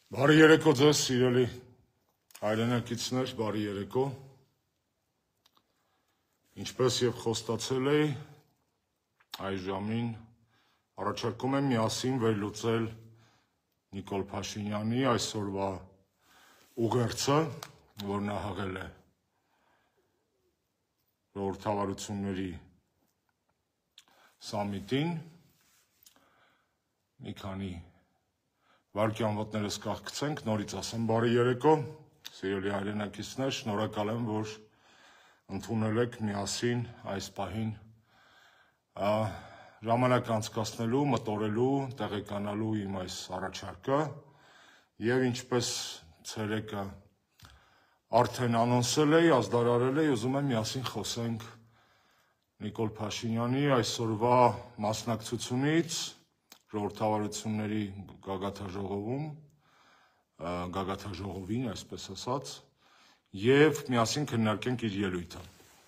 Բարի երեկո ձեզ, սիրելի հայրենակիցներ, բարի երեկո։ Ինչպես եւ խոստացել էի, այս ժամին առաջարկում եմ միասին վերլուծել Նիկոլ Փաշինյանի այսօրվա ուղերձը, որ նա հղել է ժողովրդավարությունների սամիտին, մի քանի վարկյան ոտներս կաղկցենք, նորից ասեմ բարի երեկո, սիրելի հայրենակիցներ, շնորհակալ եմ, որ ընդունել եք միասին այս պահին ժամանակ անցկացնելու, մտորելու, տեղեկանալու իմ այս առաջարկը եւ ինչպես ցերեկը արդեն անոնսել էի, ազդարարել էի, ուզում եմ միասին խոսենք Նիկոլ Փաշինյանի այսօրվա մասնակցությունից ժողովրդավարությունների գագաթաժողովին, այսպես ասած, եւ միասին քննարկենք իր ելույթը։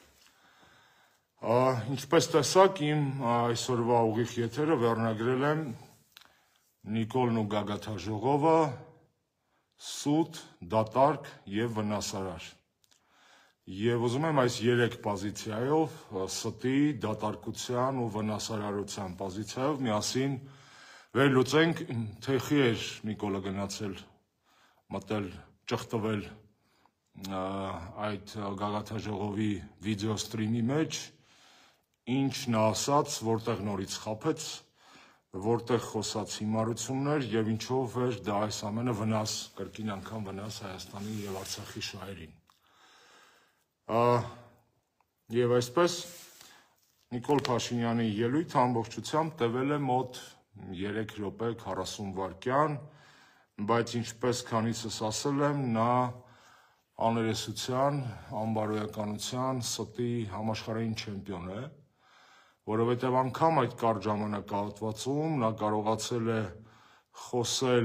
Ինչպես տեսակ, իմ այսօրվա ուղիղ եթերը վերնագրել եմ Նիկոլն ու գագաթաժողովը սուտ, դատարկ եւ վնասարար։ Եվ ուզում եմ այս երեք պոզիցիայով, ստի, դատարկության ու վնասարարության պոզիցիայով միասին վերլուծենք, թեխի էր Նիկոլը գնացել մտել ճխտվել այդ գագաթաժողովի վիդեո սթրիմի մեջ, ինչ նա ասաց, որտեղ նորից խաբեց, որտեղ խոսած հիմարություններ եւ ինչով էր դա այս ամենը վնաս, կրկին անգամ վնաս Հայաստանի եւ Արցախի շահերին։ Եվ այսպես Նիկոլ Փաշինյանի ելույթը ամբողջությամբ տևել է մոտ 3 րոպե 40 վայրկյան, բայց ինչպես քանիցս ասել եմ, նա աներեսության, անբարոյականության, ստի համաշխարհային չեմպիոն է, որովհետև անգամ այդ կարճ ժամանակահատվածում նա կարողացել է խոսել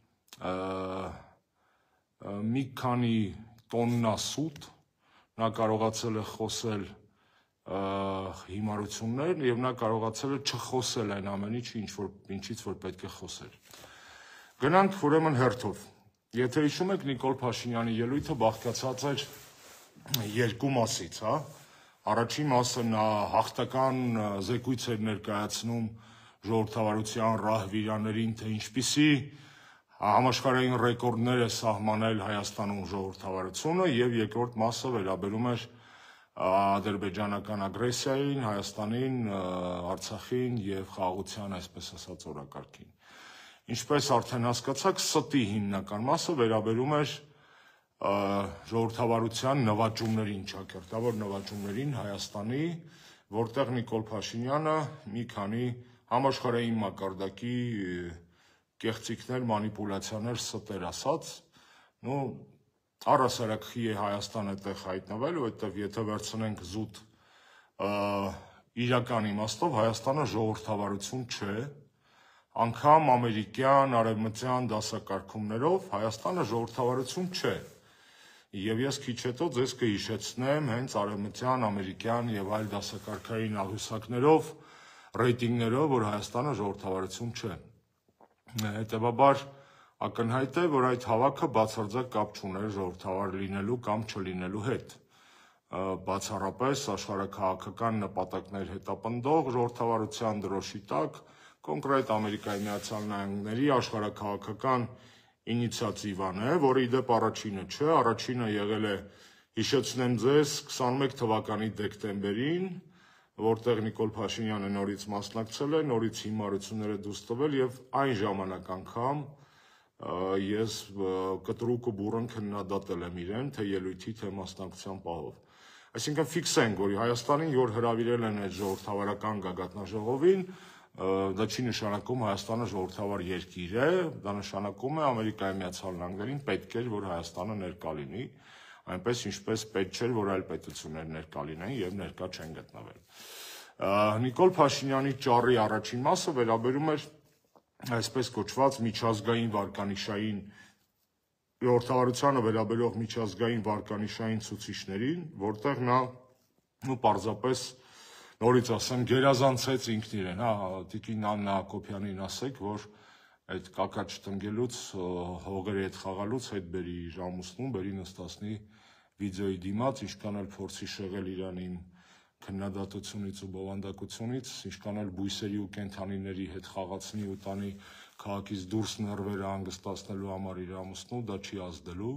մի քանի տոննա սուտ, նա կարողացել է խոսել հիմարություններ եւ նա կարողացել է չխոսել այն ամենից, ինչից որ պետք է խոսել։ Գնանք ուրեմն հերթով։ Եթե հիշում եք, Նիկոլ Փաշինյանի ելույթը բաղկացած էր երկու մասից, հա։ Առաջին մասը նա հաղթական զեկույց էր ներկայացնում ժողովրդավարության ռահվիրաներին, թե ինչպիսի համաշխարհային ռեկորդներ է սահմանել Հայաստանում ժողովրդավարությունը, եւ երկրորդ մասը վերաբերում էր ադրբեջանական ագրեսիային, Հայաստանին, Արցախին եւ խաղաղության, այսպես ասած, օրակարգին։ Ինչպես արդեն հասկացաք, ստի հիմնական մասը վերաբերում էր ժողովրդավարության նվաճումներին, ճակերտավոր նվաճումներին Հայաստանի, որտեղ Նիկոլ Փաշինյանը մի քանի համաշխարհային մակարդակի կեղծիքներ, մանիպուլյացիաներ ստեր ասած, առհասարակ խի է Հայաստան այդտեղ հայտնվել, որովհետև եթե վերցնենք զուտ իրական իմաստով Հայաստանը ժողովրդավարություն չէ, անգամ ամերիկյան, արևմտյան դասակարգումներով Հայաստանը ժողովրդավարություն չէ։ Եվ ես քիչ հետո ձեզ կհիշեցնեմ հենց արևմտյան, ամերիկյան եւ այլ դասակարգային աղյուսակներով, ռեյտինգներով, որ Հայաստանը ժողովրդավարություն չէ։ Հետևաբար ակնհայտ է, որ այդ հավաքը բացարձակ կապ չուներ ժողովրդավար լինելու կամ չլինելու հետ։ Բացառապես աշխարհաքաղաքական նպատակներ հետապնդող ժողովրդավարության դրոշի տակ կոնկրետ Ամերիկայի Միացյալ Նահանգների աշխարհաքաղաքական ինիցիատիվան է, որը ի դեպ առաջինը չէ, առաջինը եղել է, հիշեցնեմ ձեզ, 21 թվականի դեկտեմբերին, որտեղ Նիկոլ Փաշինյանը նորից մասնակցել է, նորից հիմարությունները դուրս տվել եւ այն ժամանակ անգամ ես կտրուկ ու բուռն քննադատել եմ իրեն, թե ելույթի, թե մասնակցության պահով։ Այսինքն ֆիքսենք, որ Հայաստանին, որ հրավիրել են այդ ժողովրդավարական գագաթնաժողովին, դա չի նշանակում Հայաստանը ժողովրդավար երկիր է, դա նշանակում է Ամերիկայի Միացյալ Նահանգներին պետք էր, որ Հայաստանը ներկա լինի, այնպես ինչպես պետք չէր, որ այլ պետություններ ներկա լինեն եւ ներկա չեն գտնվել։ Նիկոլ Փաշինյանի ճառի առաջին մասը վերաբերում էր այսպես կոչված միջազգային վարկանիշային ժողովրդավարությանը վերաբերող միջազգային վարկանիշային ցուցիչներին, որտեղ նա պարզապես նորից ասեմ գերազանցեց ինքն իրեն, հա, Տիկին Աննա Հակոբյանին ասեք, որ այդ կակաչ տնգելուց, հողերի հետ խաղալուց հետ բերի իր ամուսնուն, բերի նստացնի վիդեոյի դիմաց, ինչքան էլ փորձի շեղել իրան իմ քննադատությունից ու բովանդակությունից, ինչքան էլ բույսերի ու կենդանիների հետ խաղացնի ու տանի քաղաքից դուրս ներվերը հանգստացնելու համար իր ամուսնու, դա չի ազդելու,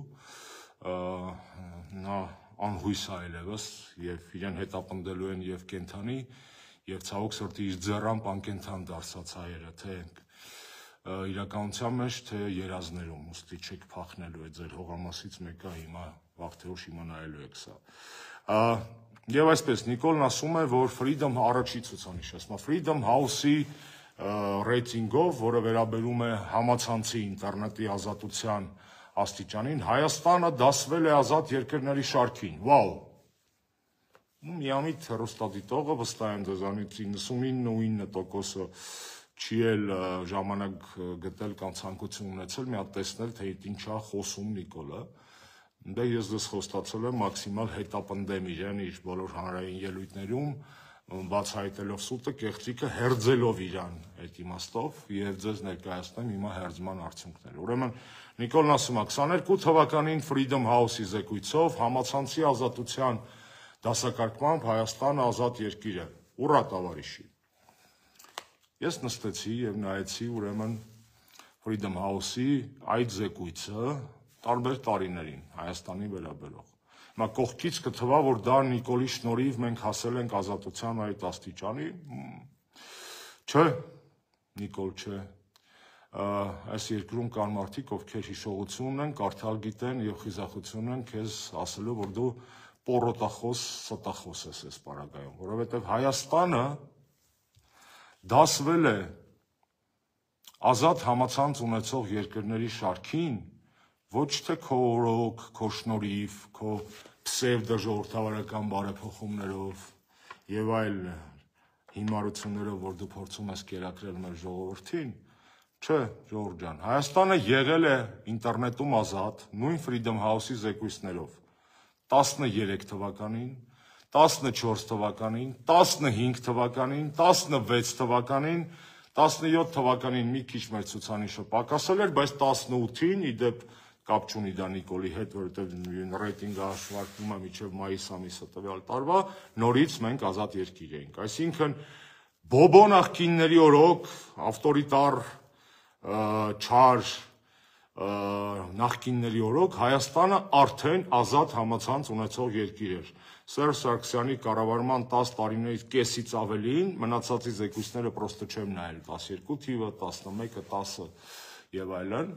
նա անհույս է այլևս եւ իրեն հետապնդելու են եւ կենդանի եւ ցավոք սրտի իր ձեռամբ անկենդան դարձած հայերը, թե իրականության մեջ, թե երազներում, ուստի չեք փախնելու է ձեր հողամասից մեկը հիմա վաղ թե ուշ իմանալու եք սա։ Եվ այսպես Նիկոլն ասում է, որ Freedom առաջի ցուցանիշ է, ասում Freedom House-ի ռեյտինգով, որը վերաբերում է համացանցի ինտերնետի ազատության աստիճանին, Հայաստանը դասվել է ազատ երկրների շարքին։ Վաու։ Միամիտ հեռուստադիտողը վստահ եմ ձեզանից 99% չի էլ ժամանակ գտել կամ ցանկություն ունեցել մի հատ տեսնել, թե ինչա խոսում Նիկոլը։ Դե ես դες խոստացել եմ մաքսիմալ հետապնդեմ իրեն իր բոլոր հանրային ելույթներում, բացահայտելով սուտը, կեղծիքը, հերձելով իրան այդ իմաստով եւ ձեզ ներկայացնեմ հիմա հերձման արդյունքները։ Ուրեմն Նիկոլն ասում է 22 թվականին Freedom House-ի զեկույցով համացանցի ազատության դասակարգմամբ Հայաստանը ազատ երկիր է։ Ուռա տավարիշի։ Ես նստեցի եւ նայեցի ուրեմն Freedom House-ի այդ զեկույցը տարբեր տարիներին Հայաստանի վերաբերող։ Հիմա կողքից կթվա, որ դա Նիկոլի շնորհիվ մենք հասել ենք ազատության այդ աստիճանի։ Չէ, Նիկոլ, չէ։ Այս երկրում կան մարդիկ, ովքեր հիշողություն ունեն, կարդալ գիտեն եւ խիզախություն են քեզ ասելու, որ դու պորոտախոս, ստախոս ես այս պարագայում, որովհետեւ Հայաստանը դասվել է ազատ համացանց ունեցող երկրների շարքին, ոչ թե քո օրոք, քո շնորհիվ, քո պսևդոժողովրդավարական բարեփոխումներով եւ այլ հիմարություններով, որ դու փորձում ես կերակրել մեր ժողովրդին, չէ, Ժողովուրդ ջան, Հայաստանը եղել է ինտերնետում ազատ, նույն Freedom House-ի զեկույցներով 13 թվականին, 14 թվականին, 15 թվականին, 16 թվականին, 17 թվականին մի քիչ մեր ցուցանիշը պակասել էր, բայց 18-ին իդեպ կապ չունի դա Նիկոլի հետ, որովհետև ռեյտինգը հաշվարկվում է մինչև մայիս ամիսը տվյալ տարվա, նորից մենք ազատ երկիր էինք։ Այսինքն բոբո նախկինների օրոք, ավտորիտար, չար նախկինների օրոք Հայաստանը արդեն ազատ համացանց ունեցող երկիր էր։ Սերժ Սարգսյանի կառավարման 10 տարիներից կեսից ավելին, մնացածի զեկույցները պրոստը չեմ նայել, 12 թիվը, 11-ը, 10-ը եւ այլն։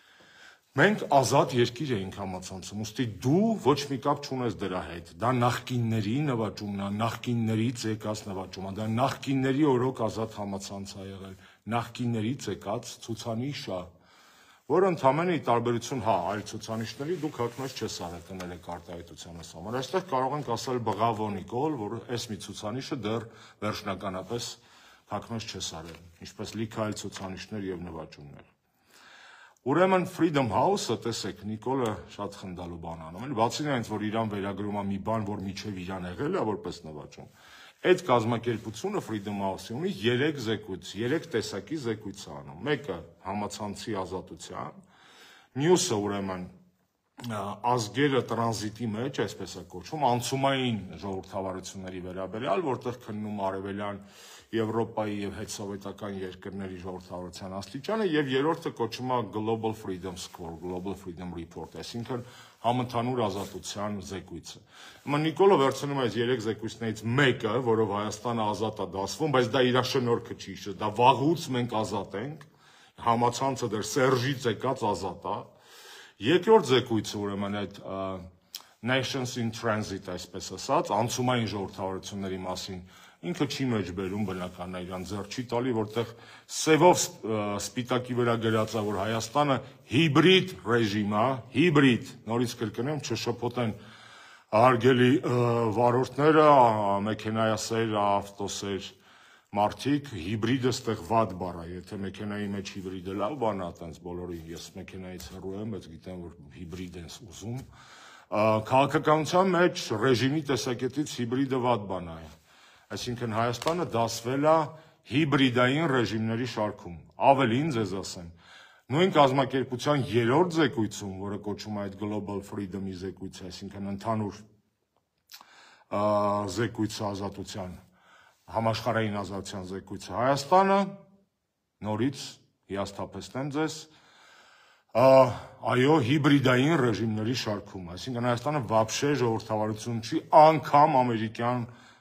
Մենք ազատ երկիր էինք համացանցում, ուստի դու ոչ մի կապ չունես դրա հետ, դա նախկինների նվաճումն է, նախկիններից եկած նվաճում է, դա նախկինների օրոք ազատ համացանց է եղել, նախկիններից եկած ցուցանիշ է, որը ընդհանրապես ի տարբերություն այլ ցուցանիշների դու հակնոց չես արել տնել եք արտահայտության համար։ Այստեղ կարող ենք ասել բղավո Նիկոլ, որ այս մի ցուցանիշը դեռ վերջնականապես հակնոց չես արել, ինչպես լիքը այլ ցուցանիշներ եւ նվաճումներ։ Ուրեմն Freedom House-ը, տեսեք, Նիկոլը շատ խնդալու բան անում է, բացի նրանից, որ իրան վերագրում է մի բան, որ միջև իրան եղել է որպես նվաճում։ Այդ կազմակերպությունը Freedom House-ի ունի 3 զեկույց, 3 տեսակի զեկույց է անում։ Մեկը համացանցի ազատության, մյուսը ուրեմն ազգերը տրանզիտի մեջ, այսպես է կոչվում, անցումային ժողովրդավարությունների վերաբերյալ, որտեղ քննում արևելյան Եվրոպայի եւ հետսովետական երկրների ժողովրդավարության աստիճանը, եւ երրորդը կոչվում է Global Freedom Score, Global Freedom Report, այսինքն համընդհանուր ազատության զեկույցը։ Հիմա Նիկոլը վերցնում է այս 3 զեկույցներից մեկը, որով Հայաստանը ազատ է դասվում, բայց դա իր շնորհքը չի, դա վաղուց մենք ազատ ենք, համացանցը դեռ Սերժից եկած ազատ է։ Երկրորդ զեկույցը ուրեմն այդ Nations in Transit, այսպես ասած, անցումային ժողովրդավարությունների մասին ինքը չի մեջ բերում բնականն է իրան ձեռ չի տալի, որտեղ սևով սպիտակի վրա գրած է, որ Հայաստանը հիբրիդ ռեժիմ է, հիբրիդ, նորից կրկնեմ, չշփոթեն հարգելի վարորդները, մեքենայասեր, ավտոսեր մարդիկ, հիբրիդը ստեղ վատ բառ է, եթե մեքենայի մեջ հիբրիդը լավ բան է, այտենց բոլորին ես մեքենայից հեռու եմ, բայց գիտեմ, որ հիբրիդ են ուզում, քաղաքականության մեջ ռեժիմի տեսակետից հիբրիդը վատ բան է, այսինքն Հայաստանը դասվել է հիբրիդային ռեժիմների շարքում։ Ավելին ձեզ ասեմ, նույն կազմակերպության երրորդ զեկույցում, որը կոչվում է այդ Global Freedom-ի զեկույցը, այսինքն ընդհանուր զեկույցը ազատության, համաշխարհային ազատության զեկույցը, Հայաստանը նորից հիասթափեցնեմ ձեզ, այո, հիբրիդային ռեժիմների շարքում, այսինքն Հայաստանը վաբշե ժողովրդավարություն չի, անգամ ամերիկյան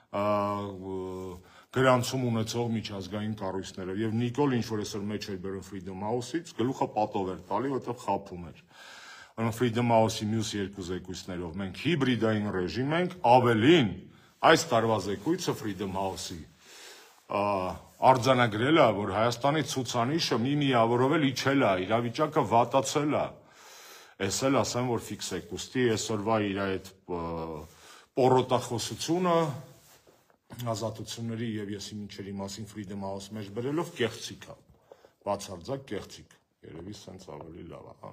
գրանցում ունեցող միջազգային կառույցներով, եւ Նիկոլ ինչ-որ այսօր մեջ էր բերում Freedom House-ից, գլուխը պատով էր տալի, որտեղ խաբում էր։ Ուրեմն Freedom House-ի մյուս երկու զեկույցներով մենք հիբրիդային ռեժիմ ենք, ավելին այս տարվա զեկույցը Freedom House-ի արձանագրել է, որ Հայաստանի ցուցանիշը միավորով էլ իջել է, իրավիճակը վատացել է։ Էս էլ ասեմ, որ ֆիքս եք, ուստի այսօրվա իր այդ պոռոտախոսությունը ազատությունների եւ եսի ինչերի մասին Freedom House մեջ բերելով կեղծիք է, բացարձակ կեղծիք, երևի սենց ավելի լավ է, հա։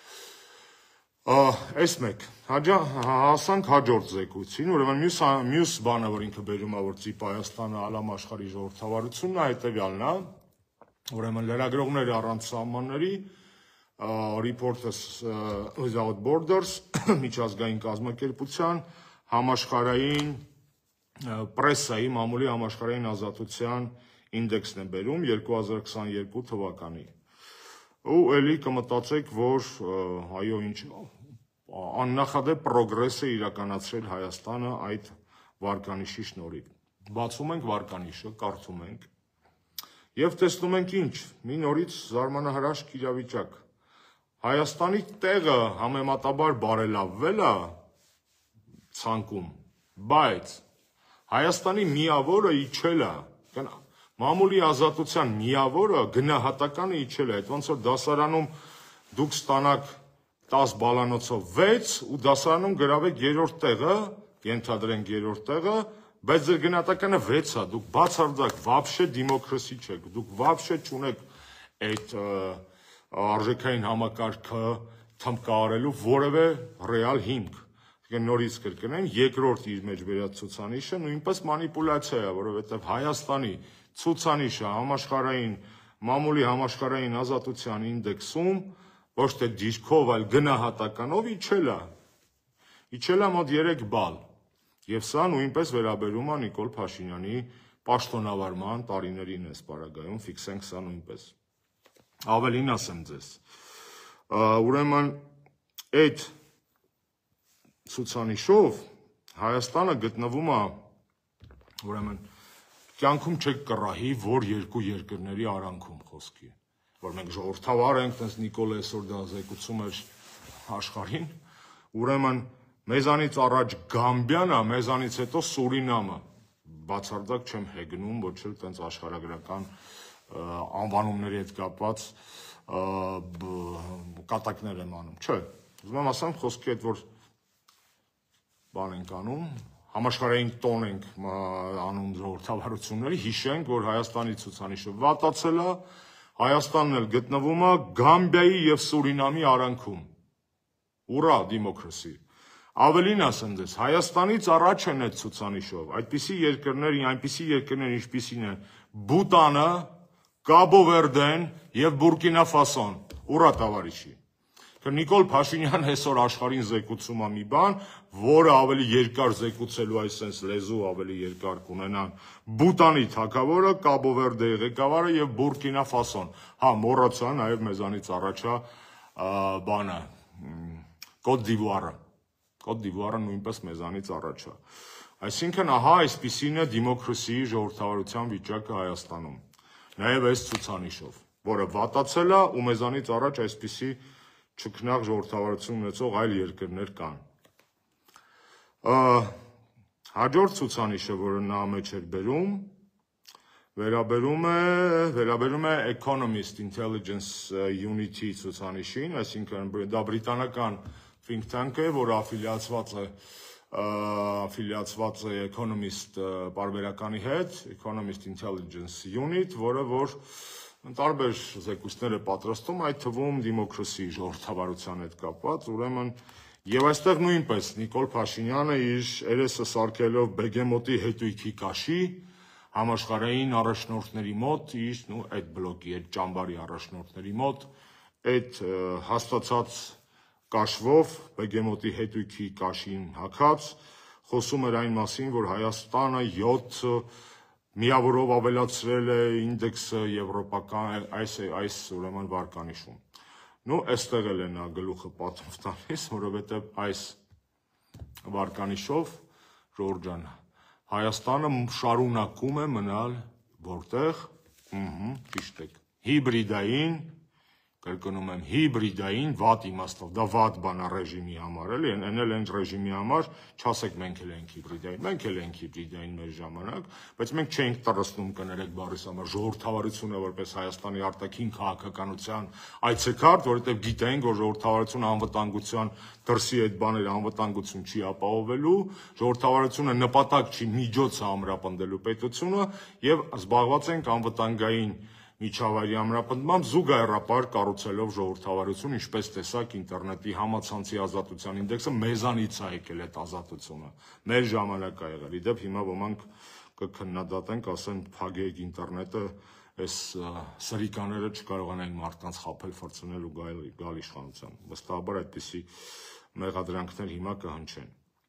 Այս մեկ, հասանք հաջորդ զեկույցին, ուրեմն մյուս բանը, որ ինքը բերում է, որ ծիպ Հայաստանը ալամ աշխարհի ժողովրդավարությունն է, հետևյալն է, ուրեմն լրագրողներ առանց սահմանների, Reporters Without Borders, միջազգային կազմակերպության, համաշխարհային պրեսայի մամուլի համաշխարհային ազատության ինդեքսն է բերում 2022 թվականի։ Ու էլի կմտածեք, որ այո, ինչ աննախադեպ պրոգրես է իրականացրել Հայաստանը այդ վարկանիշի շնորհիվ։ Բացում ենք վարկանիշը, կարդում ենք եւ տեսնում ենք ինչ, մի նորից զարմանահրաշք իրավիճակ։ Հայաստանի տեղը համեմատաբար բարելավվել է ցանկում, բայց Հայաստանի միավորը իջել է, մամուլի ազատության միավորը գնահատականը իջել է, այդ ոնց որ դասարանում դուք ստանաք 10 բալանոցով 6 ու դասարանում գրավեք երրորդ տեղը, ենթադրենք երրորդ տեղը, բայց ձեր գնահատականը 6 է, դուք բացարձակ վաբշե դիմոկրասի չեք, դուք վաբշե չունեք այդ արժեքային համակարգը թմկարելու որևէ ռեալ հիմք։ Նորից կրկնեմ, երկրորդ իր մեջ բերած ցուցանիշը նույնպես մանիպուլյացիա է, որովհետև Հայաստանի ցուցանիշը համաշխարհային մամուլի համաշխարհային ազատության ինդեքսում ոչ թե դիրքով, այլ գնահատականով իջել է մոտ 3 բալ։ Եվ սա նույնպես վերաբերում է Նիկոլ Փաշինյանի պաշտոնավարման տարիներին այս պարագայում, ֆիքսենք սա նույնպես։ Ավելին ասեմ ձեզ, ուրեմն այդ ցուցանիշով Հայաստանը գտնվում է, ուրեմն կյանքում չեք կռահի, որ երկու երկրների արանքում խոսքի, որ մենք ժողովրդավար ենք, տենց Նիկոլ այսօր դա զեկուցում էր աշխարհին, ուրեմն մեզանից առաջ Գամբիան է, մեզանից հետո Սուրինամը, բացարձակ չեմ հեգնում, ոչ էլ տենց աշխարհագրական անվանումների հետ կապված կատակներ եմ անում, չէ, ուզում եմ ասեմ խոսքի հետ, որ բան ենք անում, համաշխարհային տոն ենք անում ժողովրդավարությունների, հիշենք, որ Հայաստանի ցուցանիշը վատացել է, Հայաստանն էլ գտնվում է Գամբիայի եւ Սուրինամի արանքում։ Ուրա դիմոկրասի։ Ավելին ասեմ ձեզ, Հայաստանից առաջ են այդ ցուցանիշով, այնպիսի երկրներ, ինչպիսին են Բուտանը, Կաբո Վերդեն եւ Բուրկինա Ֆասոն։ Ուրա տավարիշի։ Նիկոլ Փաշինյանը այսօր աշխարհին զեկուցում է մի բան, որը ավելի երկար զեկուցելու այսպես լեզու ավելի երկար կունենան Բուտանի թագավորը, Կաբո Վերդեի ղեկավարը եւ Բուրկինա Ֆասոն։ Հա, մոռացա նաեւ մեզանից առաջա բանը Կոտ դ'Իվուարը նույնպես մեզանից առաջ է։ Այսինքն, ահա այսպիսին է դիմոկրասիի ժողովրդավարության վիճակը Հայաստանում։ Նաեւ այս ցուցանիշով, որը վատացել է ու մեզանից առաջ այսպիսի չքնաղ ժողովրդավարություն ունեցող այլ երկրներ կան։ Հաջորդ ցուցանիշը, որը նա մեջ էր բերում, վերաբերում է Economist Intelligence Unity ցուցանիշին, այսինքն դա բրիտանական think tank է, որը աֆիլիացված է Economist պարբերականի հետ, Economist Intelligence Unit, որը որ տարբեր զեկույցներ է պատրաստում, այդ թվում դիմոկրասի ժողովրդավարության հետ կապված, ուրեմն եւ այստեղ նույնպես Նիկոլ Փաշինյանը իր երեսը սարքելով բեգեմոտի հետույքի կաշի, համաշխարհային առաջնորդների մոտ իր այդ բլոկի, այդ ճամբարի առաջնորդների մոտ այդ հաստացած կաշվով բեգեմոտի հետույքի կաշին հագած խոսում էր այն մասին, որ Հայաստանը 7 միավորով ավելացրել է ինդեքսը եվրոպական այս ուրեմն վարկանիշում։ Այստեղ էլ է նա գլուխը պատմում տալիս, որովհետև այս վարկանիշով Ժորժ ջան, Հայաստանը շարունակում է մնալ որտեղ, ճիշտ եք, հիբրիդային, կրկնում եմ, հիբրիդային վատ իմաստով, դա վատ բան է ռեժիմի համար, էլի, այն էլ այն ռեժիմի համար, չասեք մենք էլ ենք հիբրիդային, մենք էլ ենք հիբրիդային մեր ժամանակ, բայց մենք չենք տրստում կներեք բառիս համար, ժողովրդավարությունը որպես Հայաստանի արտաքին քաղաքականության այցեքարտ, որովհետև գիտենք, որ ժողովրդավարությունը անվտանգության դրսի այդ բաները անվտանգություն չի ապահովելու, ժողովրդավարությունը նպատակ չի, միջոց է ամրապնդելու պետությունը եւ զբաղված ենք անվտանգային միջավայրի ամրապնդմամբ զուգահեռապար կառուցելով ժողովրդավարություն, ինչպես տեսակ ինտերնետի համացանցի ազատության ինդեքսը մեզանից է եկել այդ ազատությունը, մեր ժամանակ է եղել, իդեպ հիմա ոմանք կքննադատենք, ասեն փագեք ինտերնետը, այս սրիկաները չկարողանային մարդկանց խաբել, ֆրցնել ու գալ իշխանության, վստահաբար այդպիսի մեղադրանքներ հիմա կհնչեն։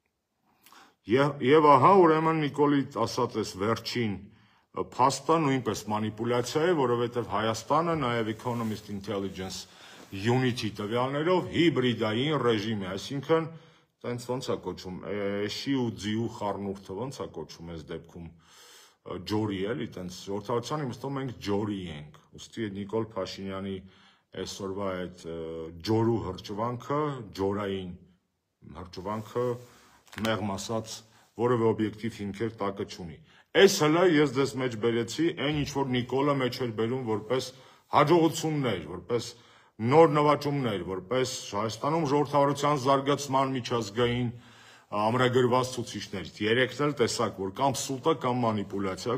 Եվ ահա ուրեմն Նիկոլի ասած այս վերջին փաստը նույնպես մանիպուլյացիա է, որովհետև Հայաստանը նաև Economist Intelligence Unit-ի տվյալներով հիբրիդային ռեժիմ է, այսինքն տենց ոնց է կոչում, էշի ու ձիու խառնուրդը ոնց է կոչում այս դեպքում ջորի էլի, տենց ժողովրդավարության իմաստով մենք ջորի ենք, ուստի Նիկոլ Փաշինյանի այսօրվա այդ ջորու հրճվանքը, ջորային հրճվանքը մեղմ ասած որևէ օբյեկտիվ հիմքեր տակը չունի։ Այս հլը ես դες մեջ բերեցի այն ինչ որ Նիկոլը մեջ էր բերում որպես հաջողություններ, որպես նոր նվաճումներ, որպես Հայաստանում ժողովրդավարության զարգացման միջազգային ամրագրված ցուցիչներ։ Երեքն էլ տեսակ որ կամ սուտա կամ մանիպուլյացիա,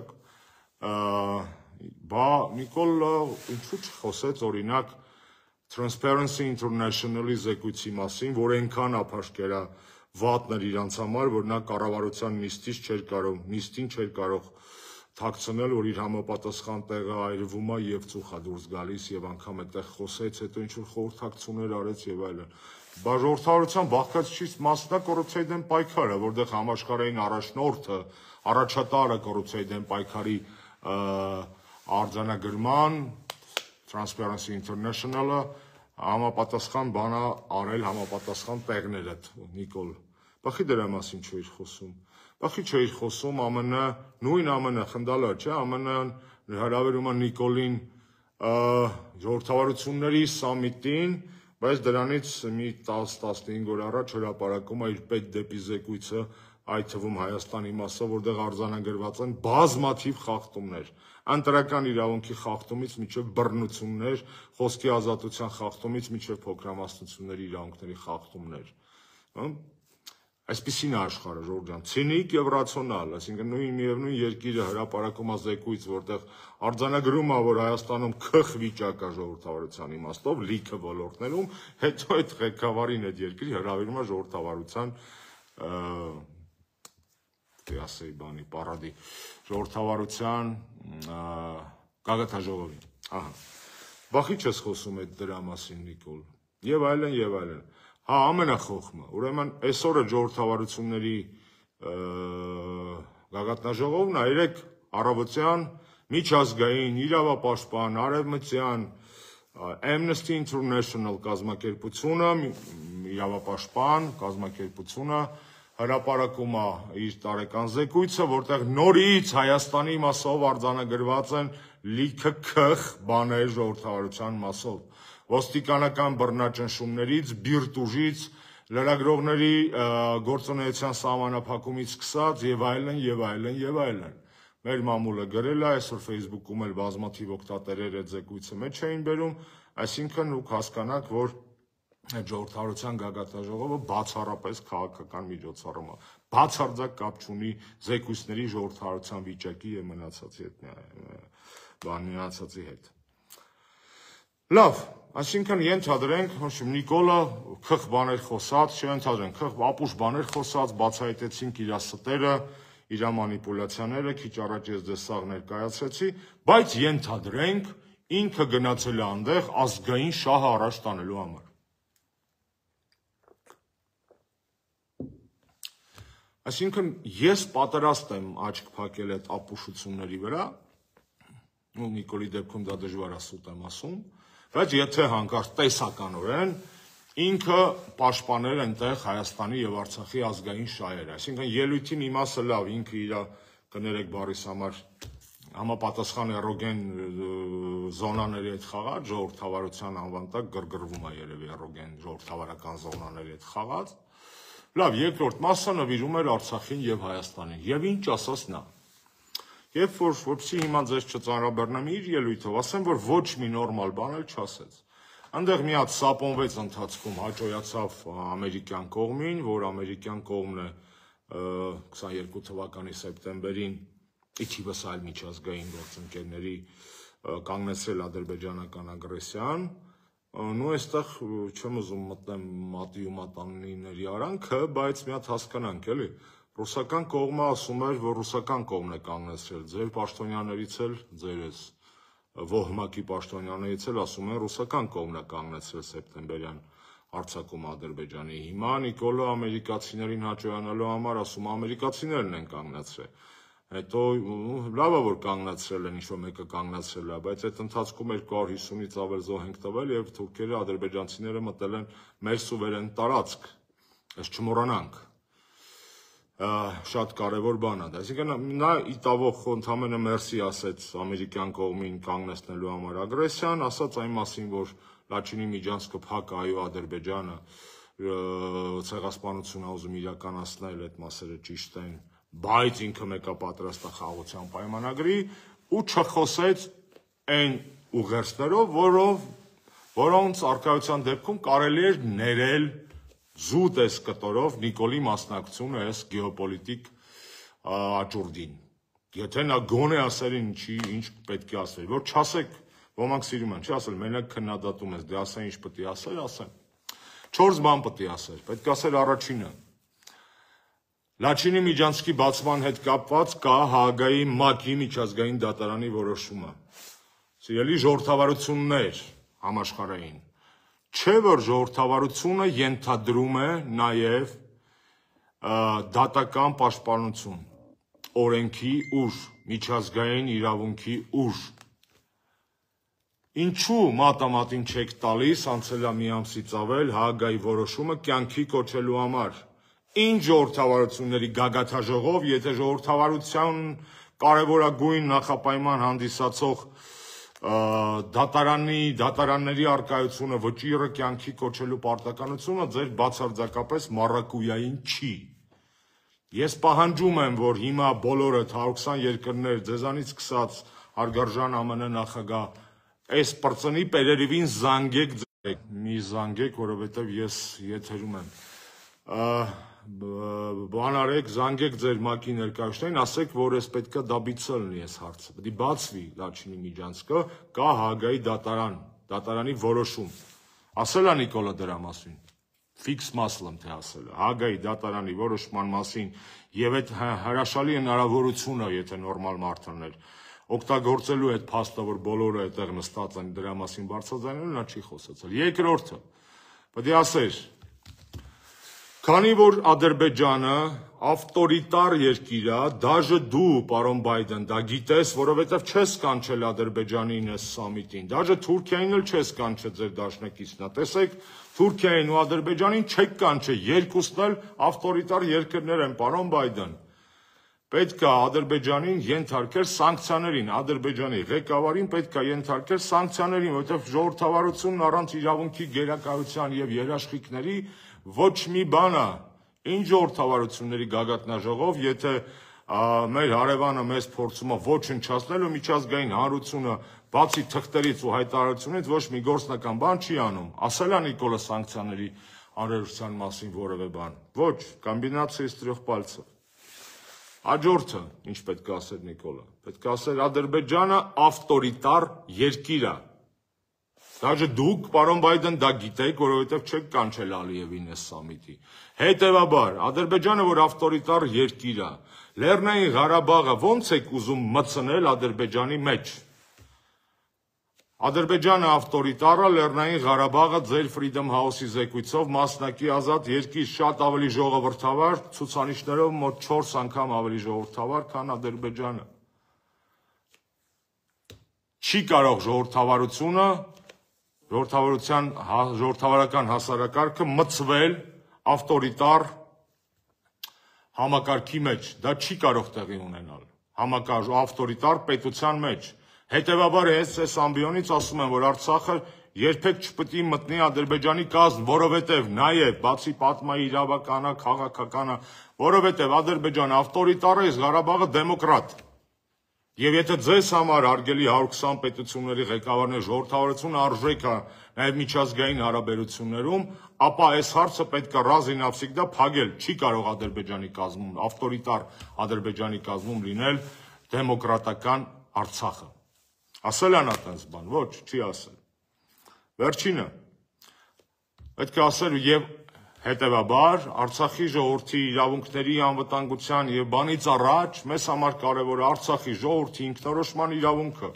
բա Նիկոլը ինչու չխոսեց օրինակ Transparency International-ի զեկույցի մասին, որ այնքան ափաշկերա վատներ իրանց համար, որ նա կառավարության նիստին չէր կարող թաքցնել, որ իր համապատասխան տեղը այրվում է եւ ծուխ է դուրս գալիս եւ անգամ այդտեղ խոսեց, հետո ինչ որ խորհրդակցություններ արեց եւ այլն։ Բա ժողովրդավարության բաղկացուցիչ մասն է կոռուպցիայի դեմ պայքարը, որտեղ համաշխարհային առաջնորդը, առաջատարը կոռուպցիայի դեմ պայքարի արձանագրման Transparency International-ը համապատասխան բանա արել համապատասխան տեղները Նիկոլ։ Բախի դրա մասին չէիր խոսում։ Բախի չէիր խոսում ԱՄՆ, նույն ԱՄՆ խնդալը, չէ, ԱՄՆ-ն հրավիրում է Նիկոլին ժողովրդավարությունների սամիտին, բայց դրանից մի 10-15 օր առաջ հրապարակում է իր պետ դեպի զեկույցը, այդ թվում Հայաստանի մասով, որտեղ արձանագրված են բազմաթիվ խախտումներ, ընտրական իրավունքի խախտումից մինչև բռնություններ, խոսքի ազատության խախտումից մինչև փոքրամասնությունների իրավունքների խախտումներ։ Այսպիսին է աշխարհը, Ժորժ ջան, ցինիկ եւ ռացիոնալ, այսինքն նույն երկիրը հրապարակում է զեկույց, որտեղ արձանագրում է, որ Հայաստանում քխ վիճակ է ժողովրդավարության իմաստով, լիքը ոլորտներում, հետո այդ ղեկավարին այդ երկրի հրավիրում է ժողովրդավարության ասեի բանի պարադի ժողովրդավարության գագաթնաժողովին, ահա, բախի չես խոսում այդ դրա մասին Նիկոլ, եւ այլն եւ այլն, հա ամենախոխմը, ուրեմն այսօրը ժողովրդավարությունների գագաթնաժողովն է, երեք առավոտյան միջազգային իրավապաշտպան արևմտյան Amnesty International կազմակերպությունը, իրավապաշտպան կազմակերպությունը հրապարակում է իր տարեկան զեկույցը, որտեղ նորից Հայաստանի մասով արձանագրված են լիքը քխ բաներ ժողովրդավարության մասով, ոստիկանական բռնաճնշումներից, բիրտուժից, լրագրողների գործունեության սահմանափակումից սկսած եւ այլն եւ այլն եւ այլն։ Մեր մամուլը գրել է, այսօր Facebook-ում էլ բազմաթիվ օգտատերեր այդ զեկույցը մեջ էին բերում, այսինքն դուք հասկանաք, որ այդ ժողովրդավարության գագաթնաժողովը բացառապես քաղաքական միջոցառում է, բացարձակ կապ չունի զեկույցների ժողովրդավարության վիճակի եւ մնացածի հետ։ Լավ, այսինքն ենթադրենք, Նիկոլը քխ բաներ խոսած, չենթադրենք, քխ ապուշ բաներ խոսած, բացահայտեցինք իր ստերը, իր մանիպուլյացիաները, քիչ առաջ ես դες սաղ ներկայացրեցի, բայց ենթադրենք ինքը գնացել է այնտեղ ազգային շահը առաջ տանելու համար։ Այսինքն ես պատրաստ եմ աչք փակել այդ ապուշությունների վրա, ու Նիկոլի դեպքում դա դժվար է սուտ եմ ասում, բայց եթե հանկարծ տեսականորեն ինքը պաշտպաներ այնտեղ Հայաստանի եւ Արցախի ազգային շահերը, այսինքն ելույթի մի մասը լավ, ինքը իր կներեք բառիս համար համապատասխան էրոգեն զոնաների հետ խաղաց, ժողովրդավարության անվան տակ գրգռվում է երևի էրոգեն ժողովրդավարական զոնաների հետ խաղաց։ Լավ, երկրորդ մասը նվիրում էր Արցախին եւ Հայաստանին։ Եվ ինչ ասաց նա։ Երբ որպեսզի հիմա ձեզ չծանրաբեռնեմ իր ելույթով, ասեմ, որ ոչ մի նորմալ բան էլ չասեց։ Այնտեղ մի հատ սապոնվեց ընթացքում, հաջողացավ ամերիկյան կողմին, որ ամերիկյան կողմն է 22 թվականի սեպտեմբերին ի թիվս այլ միջազգային գործընկերների կանգնեցրել ադրբեջանական ագրեսիան, ու այստեղ չեմ ուզում մտնեմ մատի ու մատանիների արանքը, բայց մի հատ հասկանանք, էլի, ռուսական կողմը ասում էր, որ ռուսական կողմն է կանգնեցրել, ձեր պաշտոնյաներից էլ, ձեր ես Ոհմակի պաշտոնյաներից էլ ասում են ռուսական կողմն է կանգնեցրել սեպտեմբերյան արձակում Ադրբեջանի։ Հիմա Նիկոլը ամերիկացիներին հաջողանալու համար ասում ամերիկացիներն են կանգնեցրել։ Հետո լավ է որ կանգնեցրել են, ինչ-որ մեկը կանգնեցրել է, բայց այդ ընթացքում 250-ից ավել զոհ ենք տվել եւ թուրքերը, ադրբեջանցիները մտել են մեր սուվերեն տարածք։ Այս չմոռանանք։ Շատ կարևոր բան է դա, այսինքն նա իտավող ընդամենը մերսի ասեց ամերիկյան կողմին կանգնեցնելու համար ագրեսիան, ասաց այն մասին, որ Լաչինի միջանցքը փակ է, այո, Ադրբեջանը ցեղասպանություն ուզում իրականացնել, այդ մասերը ճիշտ են, բայց ինքը մեկը պատրաստ է խաղաղության պայմանագրի ու չխոսեց այն ուղերձներով, որոնց առկայության դեպքում կարելի էր ներել զուտ էս կտորով Նիկոլի մասնակցությունը էս գեոպոլիտիկ աճուրդին։ Եթե նա գոնե ասել ինչ պետք է ասել, որ չասեք, ոմանք սիրում են, չի ասել, մենակ քննադատում ես, դե ասա ինչ պետք է ասել, ասեմ։ 4 բան պետք է ասել, պետք է ասել առաջինը։ Լաչինի միջանցքի բացման հետ կապված կա Հաագայի ՄԱԿ-ի միջազգային դատարանի որոշումը։ Սիրելի ժողովրդավարություններ համաշխարհային, չէ որ ժողովրդավարությունը ենթադրում է նաև դատական պաշտպանություն, օրենքի ուժ, միջազգային իրավունքի ուժ։ Ինչու մատամատին չեք տալիս, անցել է մի ամսից ավել Հաագայի որոշումը կյանքի կոչելու համար։ Ինչ ժողովրդավարությունների գագաթաժողով, եթե ժողովրդավարության կարևորագույն նախապայման հանդիսացող դատարանների առկայությունը վճիռը կյանքի կոչելու պարտականությունը ձեր բացարձակապես մառակույային չի։ Ես պահանջում եմ, որ հիմա բոլորը 120 երկրներ ձեզանից սկսած հարգարժան ԱՄՆ նախագահ այս պրծնի պերերիվին զանգեք, մի զանգեք, որովհետև ես եթերում եմ, բան արեք, զանգեք ձեր ՄԱԿ-ի ներկայացուցիչներին, ասեք, որ ես պետքա դաբիցը լինի այս հարցը, պետք է բացվի Լաչինի միջանցքը, կա Հաագայի դատարանի որոշում։ Ասել է Նիկոլը դրա մասին, ֆիքս մասլեմ թե ասել է, Հաագայի դատարանի որոշման մասին եւ այդ հրաշալի հնարավորությունը, եթե նորմալ մարդն էր, օգտագործելու այդ փաստը, որ բոլորը այդտեղ նստած են դրա մասին բարձրաձայնելու, նա չի խոսեցել։ Երկրորդը, պետք է ասեր, քանի որ Ադրբեջանը ավտորիտար երկիր է, դաժե դու, պարոն Բայդեն, դա գիտես, որովհետև չես կանչել Ադրբեջանին այս սամիտին, դաժե Թուրքիային էլ չես կանչել ձեր դաշնակիցն է, տեսեք, Թուրքիային ու Ադրբեջանին չեք կանչել, երկուսն էլ ավտորիտար երկրներ են, պարոն Բայդեն, պետք է Ադրբեջանին ենթարկել սանկցիաներին, Ադրբեջանի ղեկավարին պետք է ենթարկել սանկցիաներին, որովհետև ժողովրդավարությունն առանց իրավունքի գերակայության եւ երաշխիքների ոչ մի բան է, ինչ ժողովրդավարությունների գագաթնաժողով, եթե մեր հարևանը մեզ փորձում է ոչնչացնել ու միջազգային հանրությունը բացի թղթերից ու հայտարարությունից ոչ մի գործնական բան չի անում, ասել է Նիկոլը սանկցիաների անհրաժեշտության մասին որևէ բան, ոչ, կոմբինացիա из трех пальцев։ Հաջորդը, ինչ պետք է ասել Նիկոլը, պետք է ասել Ադրբեջանը ավտորիտար երկիր է։ Դաժե դուք, պարոն Բայդեն, դա գիտեք, որովհետև չեք կանչել Ալիևին այս սամիտի։ Հետևաբար, Ադրբեջանը, որ ավտորիտար երկիր է, Լեռնային Ղարաբաղը ոնց եք ուզում մտցնել Ադրբեջանի մեջ։ Ադրբեջանը ավտորիտար է, Լեռնային Ղարաբաղը ձեր Freedom House-ի զեկույցով մասնակի ազատ երկիր, շատ ավելի ժողովրդավար, ցուցանիշներով մոտ 4 անգամ ավելի ժողովրդավար, քան Ադրբեջանը։ Չի կարող ժողովրդավարական հասարակարգը մտցվել ավտորիտար համակարգի մեջ, դա չի կարող տեղի ունենալ, ավտորիտար պետության մեջ։ Հետևաբար այս ամբիոնից ասում եմ, որ Արցախը երբեք չպետք է մտնի Ադրբեջանի կազմ, որովհետև նաև բացի պատմայի իրավականա, քաղաքականա, որովհետև Ադրբեջանը ավտորիտար է, իսկ Ղարաբաղը դեմոկրատ։ Եվ եթե ձեզ համար արգելի 120 պետությունների ղեկավարներ ժողովրդավարությունը արժեք է նաև միջազգային հարաբերություններում, ապա այս հարցը պետք է ռազին ապսիկդա փակել, չի կարող Ադրբեջանի կազմում, ավտորիտար Ադրբեջանի կազմում լինել դեմոկրատական Արցախը։ Ասել են այդպես բան, ոչ, չի ասել։ Վերջինը, պետք է ասել եւ հետեւաբար Արցախի ժողովրդի իրավունքների անվտանգության եւ բանից առաջ մեզ համար կարեւոր է Արցախի ժողովրդի ինքնորոշման իրավունքը։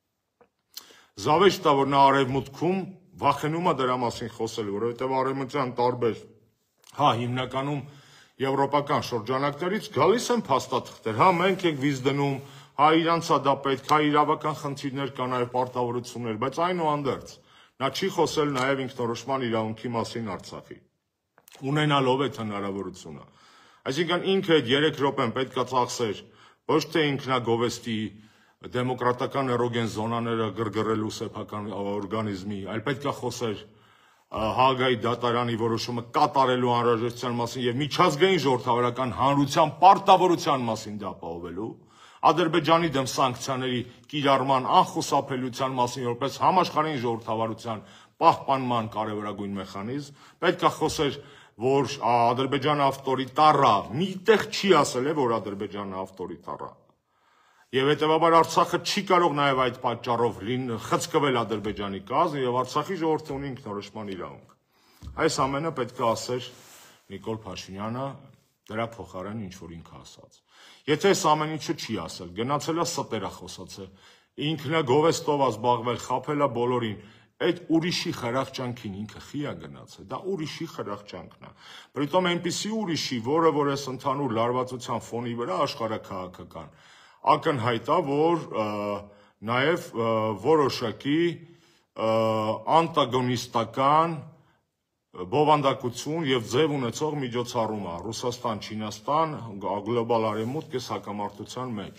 Զավեշտ է, որ նա արևմուտքում վախենում է դրա մասին խոսել, որովհետեւ արևմտյան տարբեր, հիմնականում եվրոպական շրջանակներից գալիս են փաստաթղթեր, մենք ենք վիզ դնում, իրանց է դա պետք, իրավական խնդիրներ կան, նաև պարտավորություններ, բայց այնուհանդերձ նա չի խոսել նաև ինքնորոշման իրավունքի մասին Արցախի, ունենալով այդ հնարավորությունը։ Այսինքն ինքը այդ 3 րոպեն պետք է ծախսեր ոչ թե ինքնագովեստի դեմոկրատական էրոգեն զոնաները գրգռելու սեփական օրգանիզմի, այլ պետք է խոսեր Հաագայի դատարանի որոշումը կատարելու անհրաժեշտության մասին եւ միջազգային ժողովրդավարական հանրության պարտավորության մասին դա ապահովելու, Ադրբեջանի դեմ սանկցիաների կիրառման անխուսափելիության մասին որպես համաշխարհային ժողովրդավարության պահպանման կարևորագույն մեխանիզմ, պետք է խոսեր, որ Ադրբեջանը ավտորիտար է, միտեղ չի ասել, որ Ադրբեջանը ավտորիտար է։ Եվ հետևաբար Արցախը չի կարող նաև այդ պատճառով խցկվել Ադրբեջանի կազմ եւ Արցախի ժողովուրդը ունի ինքնորոշման իրավունք։ Այս ամենը պետք է ասեր Նիկոլ Փաշինյանը, դրա փոխարեն ինչ որ ինքը ասաց։ Եթե այս ամեն ինչը չի ասել, գնացել է ստերա խոսացել, ինքնագովեստով է զբաղվել, խաբել է բոլորին, այդ ուրիշի խրախճանքին ինքը խի է գնացել, դա ուրիշի խրախճանքն է։ Պրիտոմ այնպիսի ուրիշի, որ այս ընդհանուր լարվածության ֆոնի վրա աշխարհաքաղաքական ակնհայտ է, որ նաև որոշակի անտագոնիստական բովանդակություն եւ ձև ունեցող միջոցառում է Ռուսաստան, Չինաստան, գլոբալ արևմուտք այս հակամարտության մեջ։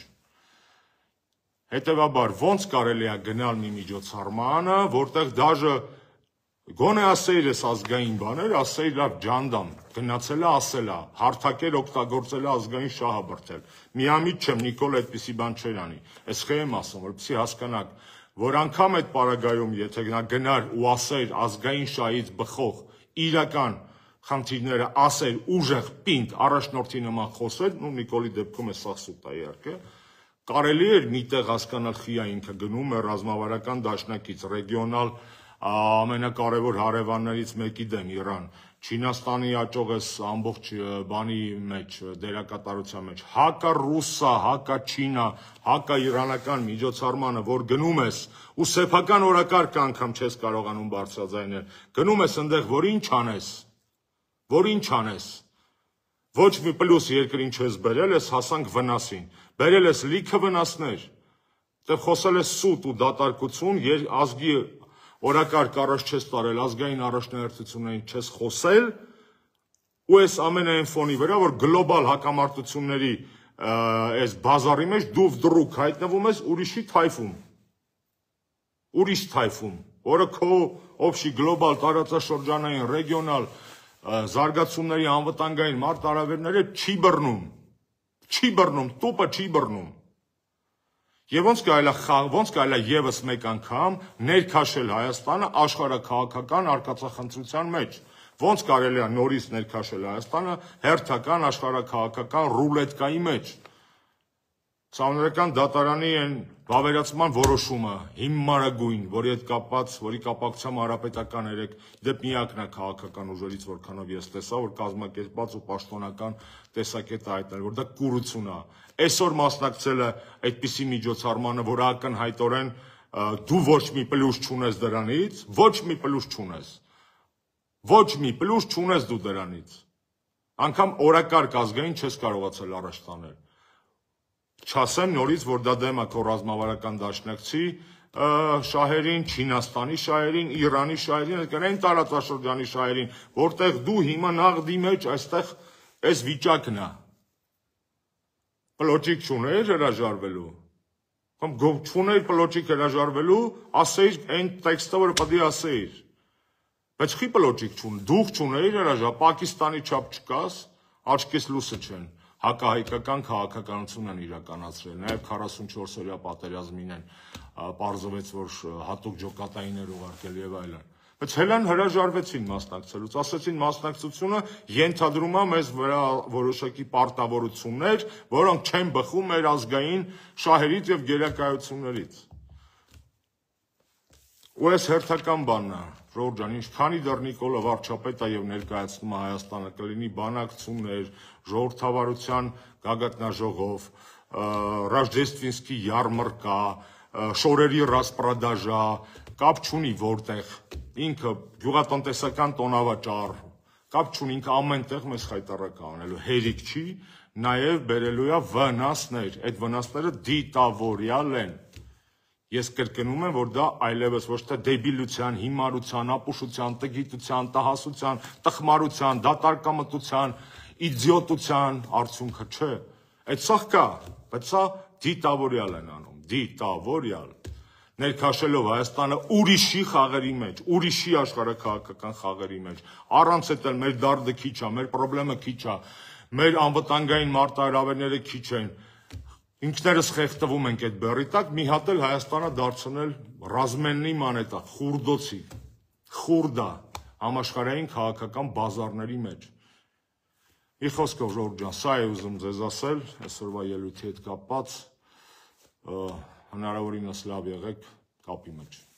Հետևաբար ոնց կարելի է գնալ մի միջոցառմանը, որտեղ դաժե գոնե ասեիր ես ազգային բաներ, ասեիր լավ ջանդամ, գնացել է, ասել է, հարթակեր օգտագործել է ազգային շահը բրդել։ Միամիտ չեմ, Նիկոլ այդպիսի բան չէր անի։ Այս խեմ ասում, որպեսզի հասկանաք, որ անգամ այդ պարագայում, եթե նա գնար ու ասեր ազգային շահից բխող իրական խնդիրները, ասեր ուժեղ պինդ առաջնորդի նման խոսել, Նիկոլի դեպքում է սա սուտ է իհարկե, կարելի էր միտեղ հասկանալ խի է ինքը գնում է ռազմավարական դաշնակից, ռեգիոնալ ամենակարևոր հարևաններից մեկի դեմ Իրան, Չինաստանի աճող այս ամբողջ բանի մեջ, դերակատարության մեջ, հակա ռուսա, հակա չինա, հակա իրանական միջոցառմանը, որ գնում ես ու սեփական օրակարգ անգամ չես կարողանում բարձրաձայնել, գնում ես այնտեղ, որ ինչ անես, ոչ մի պլյուս երկրին չես բերել ես, հասանք վնասին, բերել ես լիքը վնասներ, դե խոսել ես սուտ ու դատարկություն, ազգի օրակարգ առաջ չես տարել, ազգային առաջնահերթություններին չես խոսել, ու այս ամենայն ֆոնի վրա, որ գլոբալ հակամարտությունների այս բազարի մեջ դուվ դրուկ հայտնվում ես ուրիշի թայֆում, ուրիշ թայֆում, որը քո օբշի գլոբալ տարածաշրջանային ռեգիոնալ զարգացումների անվտանգային մարտահրավերները չի բռնում, տուպը չի բռնում։ Եվ ոնց կարելի է եւս մեկ անգամ ներքաշել Հայաստանը աշխարհաքաղաքական արկածախնդրության մեջ, ոնց կարելի է նորից ներքաշել Հայաստանը հերթական աշխարհաքաղաքական ռուլետկայի մեջ։ Ցամաքական դատարանի են վավերացման որոշումը հիմնարագույն, որի հետ կապված, որի կապակցությամբ հանրապետական երեք դեպ միակն է քաղաքական ուժերից, որքանով ես տեսա, որ կազմակերպված ու պաշտոնական տեսակետ հայտնել, որ դա կուրություն է։ Այսօր մասնակցելը այդպիսի միջոցառմանը, որ ակնհայտորեն դու ոչ մի պլյուս չունես դրանից, ոչ մի պլյուս չունես։ Ոչ մի պլյուս չունես դու դրանից։ Անգամ օրակարգ ազգային չես կարողացել առաջ տանել։ Չասեմ նորից, որ դա դեմ է քո ռազմավարական դաշնակցի շահերին, Չինաստանի շահերին, Իրանի շահերին, այն տարածաշրջանի շահերին, որտեղ դու հիմա նաղդի մեջ այստեղ այս վիճակն է։ Պլոճիկ չուներ հրաժարվելու։ Կամ չուներ պլոճիկ հրաժարվելու, ասեիր այն տեքստը, որը պետք է ասեիր։ Բայց խի պլոճիկ չուն, դուք չուներ հրաժար, Պակիստանի չափ չկաս, աչքես լույսը չեն։ Հակահայկական քաղաքականություն են իրականացրել, նաև 44-օրյա պատերազմին են պարզվեց, որ հատուկ ջոկատային էր ուղարկել եւ այլն։ Բայց հելան հրաժարվեցին մասնակցելուց, ասացին մասնակցությունը ենթադրում է մեզ վրա որոշակի պարտավորություններ, որոնք չեն բխում մեր ազգային շահերից եւ գերակայություններից։ Ու այս հերթական բանն է, Ժորժ ջան, ինչքանի դեռ Նիկոլը վարչապետը եւ ներկայացնում է Հայաստանը կլինի բանակցություններ, ժողովրդավարության գագաթնաժողով, Ռոժդեստվինսկի յարմարկա, շորերի ռասպրադաժա, կապ չունի որտեղ, ինքը գյուղատնտեսական տոնավաճառ, կապ չունի, ինքը ամենտեղ մեզ խայտարակ անելու, հերիք չի, նաեւ բերելու է վնասներ, այդ վնասները դիտավորյալ են։ Ես կրկնում եմ, որ դա այլևս ոչ թե դեբիլության, հիմարության, ապուշության, տգիտության, տհասության, տխմարության, դատարկամտության, իդիոտության արդյունքը չէ։ Այդ սա կա, բայց սա դիտավորյալ են անում, դիտավորյալ։ Ներքաշելով Հայաստանը ուրիշի խաղերի մեջ, ուրիշի աշխարհաքաղաքական խաղերի մեջ, առանց այդ էլ մեր դարդը քիչ է, մեր խնդրեմը քիչ է, մեր անվտանգային մարտահրավերները քիչ են։ Ինքներս խեղդվում ենք այդ բեռի տակ, մի հատ էլ Հայաստանը դարձնել ռազմեննի մանետա, խուրդոցի, խուրդա, համաշխարհային քաղաքական բազարների մեջ։ Մի խոսքով Ժորժ ջան, սա է ուզում ձեզ ասել, այսօրվա ելույթի հետ կապված, հնարավորինս լավ եղեք կապի մեջ։